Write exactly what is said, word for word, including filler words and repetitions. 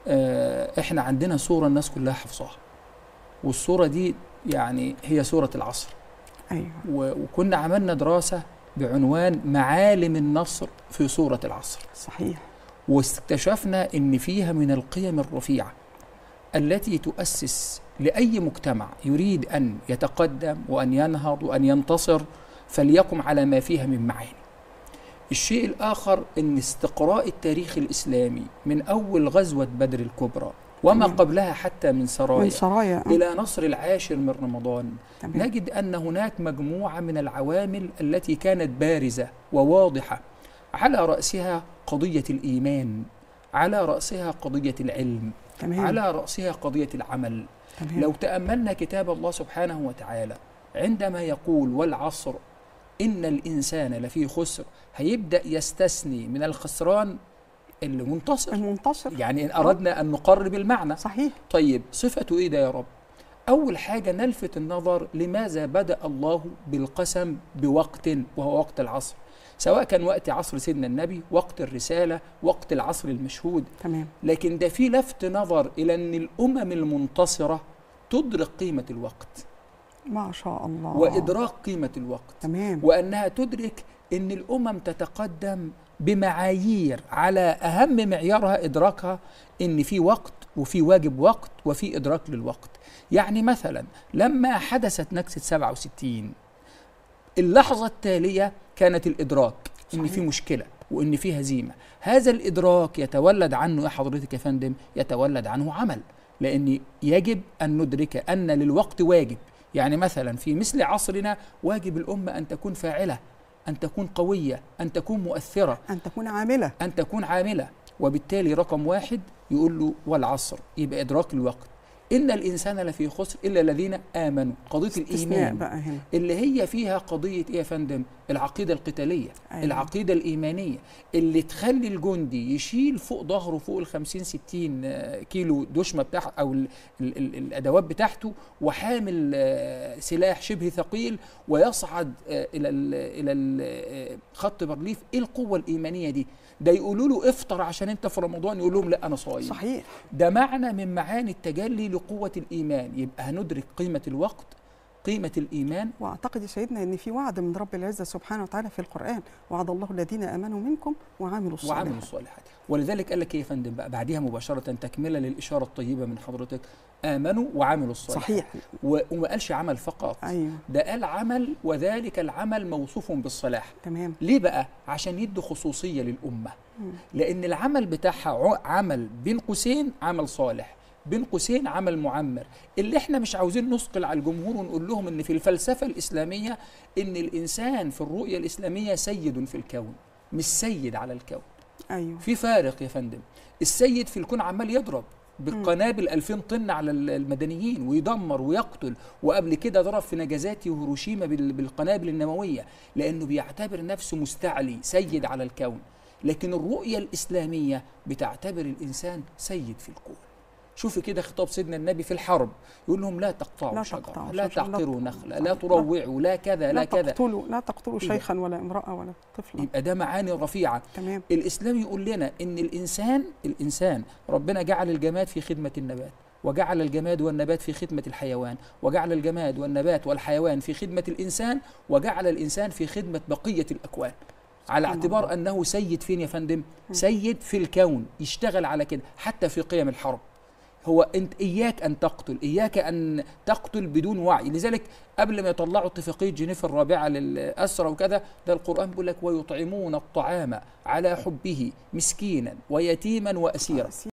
آه احنا عندنا سورة الناس كلها حفظها، والسورة دي يعني هي سورة العصر. أيوة. وكنا عملنا دراسة بعنوان معالم النصر في سورة العصر. صحيح. واكتشفنا ان فيها من القيم الرفيعة التي تؤسس لأي مجتمع يريد أن يتقدم وأن ينهض وأن ينتصر، فليقم على ما فيها من معاني. الشيء الآخر أن استقراء التاريخ الإسلامي من أول غزوة بدر الكبرى وما تمام. قبلها حتى من سرايا, من سرايا. إلى نصر العاشر من رمضان، تمام. نجد أن هناك مجموعة من العوامل التي كانت بارزة وواضحة، على رأسها قضية الإيمان، على رأسها قضية العلم، تمام. على رأسها قضية العمل. تمام. لو تأملنا كتاب الله سبحانه وتعالى عندما يقول والعصر إن الإنسان لفي خسر، هيبدأ يستثني من الخسران المنتصر. المنتصر يعني إن أردنا أن نقرب المعنى. صحيح. طيب صفته إيه ده يا رب؟ أول حاجة نلفت النظر لماذا بدأ الله بالقسم بوقت وهو وقت العصر، سواء كان وقت عصر سيدنا النبي، وقت الرسالة، وقت العصر المشهود. تمام. لكن ده في لفت نظر إلى أن الأمم المنتصرة تدرك قيمة الوقت، ما شاء الله، وإدراك قيمة الوقت. تمام. وأنها تدرك أن الأمم تتقدم بمعايير على أهم معيارها إدراكها أن في وقت وفي واجب وقت وفي إدراك للوقت. يعني مثلا لما حدثت نكسة سبعة وستين، اللحظة التالية كانت الإدراك أن في مشكلة وأن في هزيمة. هذا الإدراك يتولد عنه يا حضرتك يا فندم، يتولد عنه عمل، لأن يجب أن ندرك أن للوقت واجب. يعني مثلا في مثل عصرنا واجب الأمة أن تكون فاعلة، أن تكون قوية، أن تكون مؤثرة، أن تكون عاملة، أن تكون عاملة. وبالتالي رقم واحد يقول له والعصر، يبقى إدراك الوقت. إن الإنسان لفي خسر إلا الذين آمنوا، قضية الإيمان بقى هنا. اللي هي فيها قضية إيه يا فندم؟ العقيدة القتالية. أيوة. العقيدة الإيمانية اللي تخلي الجندي يشيل فوق ظهره فوق الخمسين ستين كيلو دشمة بتاعه أو ال ال ال الأدوات بتاعته، وحامل سلاح شبه ثقيل، ويصعد إلى ال إلى ال خط بارليف. إيه القوة الإيمانية دي؟ ده يقولوا له افطر عشان انت في رمضان، يقول لهم لا انا صايم. صحيح. ده معنى من معاني التجلي لقوة الإيمان. يبقى هندرك قيمة الوقت، قيمة الإيمان. واعتقد يا سيدنا ان في وعد من رب العزة سبحانه وتعالى في القرآن، وعد الله الذين آمنوا منكم وعملوا الصالحات. وعملوا الصالحات. ولذلك قال لك ايه يا فندم بقى بعديها مباشرة تكملة للإشارة الطيبة من حضرتك، آمنوا وعملوا الصالحات. صحيح. وما قالش عمل فقط. أيوه. ده قال عمل، وذلك العمل موصوف بالصلاح. تمام. ليه بقى؟ عشان يدوا خصوصية للأمة. مم. لأن العمل بتاعها عمل بين قوسين عمل صالح، بين قوسين عمل معمر. اللي احنا مش عاوزين نثقل على الجمهور ونقول لهم ان في الفلسفة الإسلامية ان الإنسان في الرؤية الإسلامية سيد في الكون، مش سيد على الكون. أيوه. في فارق يا فندم. السيد في الكون عمال يضرب بالقنابل ألفين طن على المدنيين ويدمر ويقتل، وقبل كده ضرب في نجازاتي وهيروشيما بالقنابل النووية، لأنه بيعتبر نفسه مستعلي سيد على الكون. لكن الرؤية الإسلامية بتعتبر الإنسان سيد في الكون. شوفي كده خطاب سيدنا النبي في الحرب، يقول لهم لا تقطعوا شجرة، لا تعقروا نخلة، لا تروعوا، لا كذا لا كذا، لا تقتلوا لا تقتلوا شيخا ولا امرأة ولا طفلا. يبقى ده معاني رفيعة. تمام. الإسلام يقول لنا إن الإنسان الإنسان ربنا جعل الجماد في خدمة النبات، وجعل الجماد والنبات في خدمة الحيوان، وجعل الجماد والنبات والحيوان في خدمة الإنسان، وجعل الإنسان في خدمة بقية الأكوان، على اعتبار أنه سيد فين يا فندم؟ سيد في الكون، يشتغل على كده حتى في قيم الحرب. هو انت اياك ان تقتل، اياك ان تقتل بدون وعي. لذلك قبل ما يطلعوا اتفاقيه جنيف الرابعه للاسرى وكذا، ده القران بيقول لك ويطعمون الطعام على حبه مسكينا ويتيما واسيرا.